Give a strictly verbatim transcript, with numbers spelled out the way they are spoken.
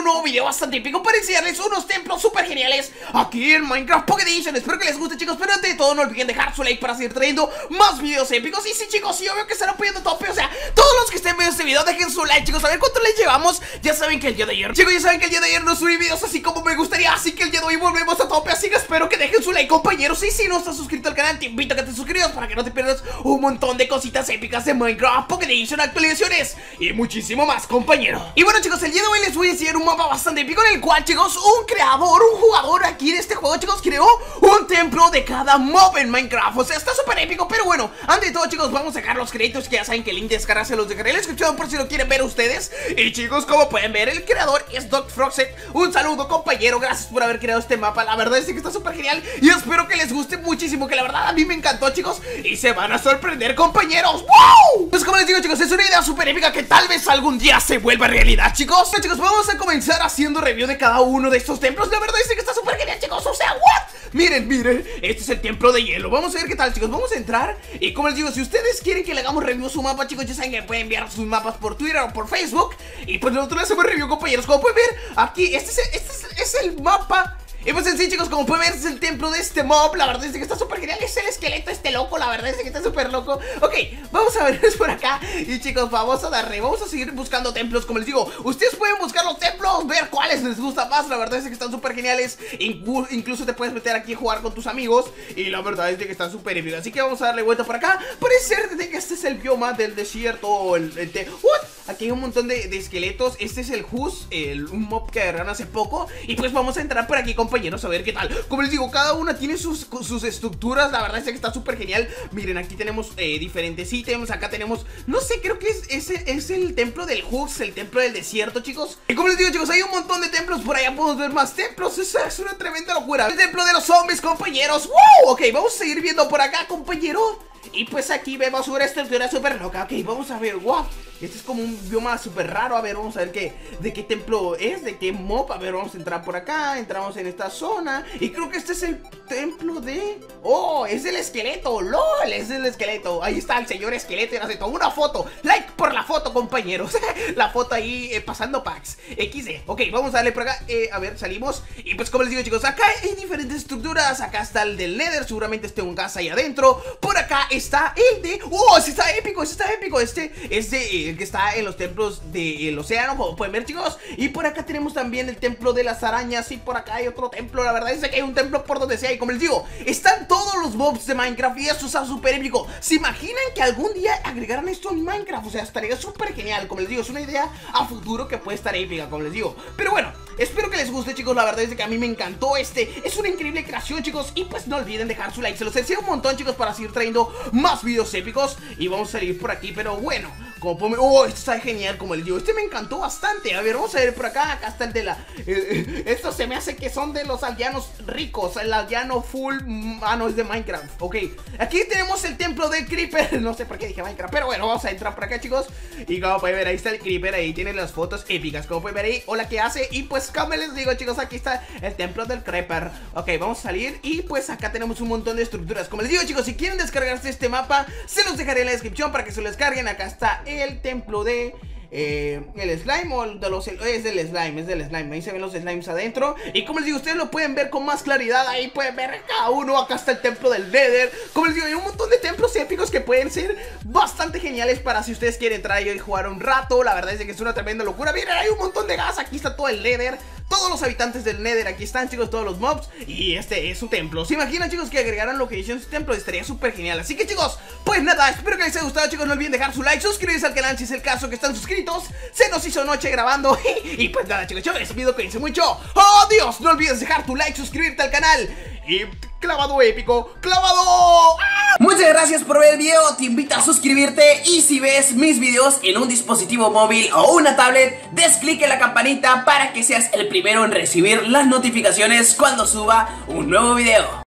nuevo video bastante épico para enseñarles unos templos súper geniales aquí en Minecraft Pocket Edition. Espero que les guste, chicos, pero ante todo no olviden dejar su like para seguir trayendo más videos épicos. Y sí, chicos, sí, obvio que están apoyando tope, o sea, todos los que estén viendo este video dejen su like, chicos, a ver cuánto les llevamos. Ya saben que el día de ayer, chicos, ya saben que el día de ayer no subí videos así como me gustaría, así que el día de hoy volvemos a tope, así que espero que dejen su like, compañeros. Y si no estás suscrito al canal, te invito a que te suscribas para que no te pierdas un montón de cositas épicas de Minecraft Pocket Edition, actualizaciones y muchísimo más, compañero. Y bueno, chicos, el día de hoy les voy a enseñar un mapa bastante épico en el cual, chicos, un creador, un jugador aquí de este juego, chicos, creó un templo de cada mob en Minecraft. O sea, está súper épico, pero bueno, antes de todo, chicos, vamos a sacar los créditos, que ya saben que el link de descarga se los dejaré en la descripción por si lo quieren ver ustedes. Y chicos, como pueden ver, el creador es Doc Froxet. Un saludo, compañero, gracias por haber creado este mapa. La verdad es que está súper genial y espero que les guste muchísimo, que la verdad a mí me encantó, chicos, y se van a sorprender, compañeros. ¡Wow! Pues como les digo, chicos, es una idea súper épica que tal vez algún día se vuelva realidad, chicos. Pero, chicos, vamos a comenzar haciendo review de cada uno de estos templos. La verdad es que está súper genial, chicos, o sea, ¿what? Miren, miren, este es el templo de hielo. Vamos a ver qué tal, chicos, vamos a entrar. Y como les digo, si ustedes quieren que le hagamos review a su mapa, chicos, ya saben que pueden enviar sus mapas por Twitter o por Facebook. Y pues nosotros le hacemos review, compañeros. Como pueden ver, aquí, este es el, este es, es el mapa. Y pues en sí, chicos, como pueden ver, este es el templo de este mob. La verdad es que está súper genial. Es el esqueleto este loco, la verdad es que está súper loco. Ok, vamos a verlos por acá. Y chicos, vamos a darle, vamos a seguir buscando templos. Como les digo, ustedes pueden buscar los templos, ver cuáles les gusta más. La verdad es que están súper geniales. Inclu Incluso te puedes meter aquí a jugar con tus amigos. Y la verdad es que están súper épicos. Así que vamos a darle vuelta por acá. Parece ser de que este es el bioma del desierto. El, el te ¿What? Aquí hay un montón de, de esqueletos. Este es el Hus, el, un mob que agarraron hace poco. Y pues vamos a entrar por aquí, compañeros, a ver qué tal. Como les digo, cada una tiene sus, sus estructuras. La verdad es que está súper genial. Miren, aquí tenemos eh, diferentes ítems. Acá tenemos, no sé, creo que es, es, es el templo del Hus, el templo del desierto, chicos. Y como les digo, chicos, hay un montón de templos. Por allá podemos ver más templos. Esa es una tremenda locura. El templo de los zombies, compañeros. ¡Wow! Ok, vamos a seguir viendo por acá, compañero. Y pues aquí vemos una estructura súper loca. Ok, vamos a ver, wow. Este es como un bioma súper raro. A ver, vamos a ver qué, de qué templo es, de qué mob. A ver, vamos a entrar por acá. Entramos en esta zona. Y creo que este es el templo de... Oh, es el esqueleto, lol, es el esqueleto. Ahí está el señor esqueleto y nos tomó una foto. Like por la foto, compañeros. La foto ahí eh, pasando packs equis de. Ok, vamos a darle por acá, eh, a ver, salimos. Y pues como les digo, chicos, acá hay diferentes estructuras. Acá está el del Nether, seguramente esté un gas ahí adentro. Por acá está el de... Oh, ese está épico, ese está épico. Este es de... Eh, el que está en los templos del océano, como pueden ver, chicos. Y por acá tenemos también el templo de las arañas. Y por acá hay otro templo. La verdad es que hay un templo por donde sea. Y como les digo, están todos los mobs de Minecraft. Y eso está súper épico. ¿Se imaginan que algún día agregaran esto en Minecraft? O sea, estaría súper genial. Como les digo, es una idea a futuro que puede estar épica, como les digo. Pero bueno, espero que les guste, chicos. La verdad es que a mí me encantó este. Es una increíble creación, chicos. Y pues no olviden dejar su like. Se los deseo un montón, chicos, para seguir trayendo más videos épicos. Y vamos a salir por aquí. Pero bueno, como pueden... Oh, esto está genial, como les digo. Este me encantó bastante. A ver, vamos a ver por acá. Acá está el de la... Eh, eh, esto se me hace que son de los aldeanos ricos. El aldeano full... Ah, no, es de Minecraft. Ok. Aquí tenemos el templo del Creeper. No sé por qué dije Minecraft, pero bueno, vamos a entrar por acá, chicos. Y como pueden ver, ahí está el Creeper. Ahí tienen las fotos épicas. Como pueden ver ahí, hola, ¿qué hace? Y pues, como les digo, chicos, aquí está el templo del Creeper. Ok, vamos a salir. Y pues acá tenemos un montón de estructuras. Como les digo, chicos, si quieren descargarse este mapa, se los dejaré en la descripción para que se lo descarguen. Acá está el templo de... Eh, el slime o de los... Es del slime, es del slime. Ahí se ven los slimes adentro. Y como les digo, ustedes lo pueden ver con más claridad. Ahí pueden ver cada uno. Acá está el templo del Nether. Como les digo, hay un montón de templos épicos que pueden ser bastante geniales para si ustedes quieren entrar y jugar un rato. La verdad es que es una tremenda locura. Miren, hay un montón de gas. Aquí está todo el Nether. Todos los habitantes del Nether aquí están, chicos, todos los mobs. Y este es su templo. ¿Se imaginan, chicos, que agregaran location a su templo? Estaría súper genial. Así que, chicos, pues nada, espero que les haya gustado, chicos. No olviden dejar su like, suscribirse al canal si es el caso que están suscritos. Se nos hizo noche grabando. Y pues nada, chicos, yo les pido que cuídense mucho. ¡Adiós! No olvides dejar tu like, suscribirte al canal. Y clavado épico, clavado. Muchas gracias por ver el video, te invito a suscribirte y si ves mis videos en un dispositivo móvil o una tablet, des clic en la campanita para que seas el primero en recibir las notificaciones cuando suba un nuevo video.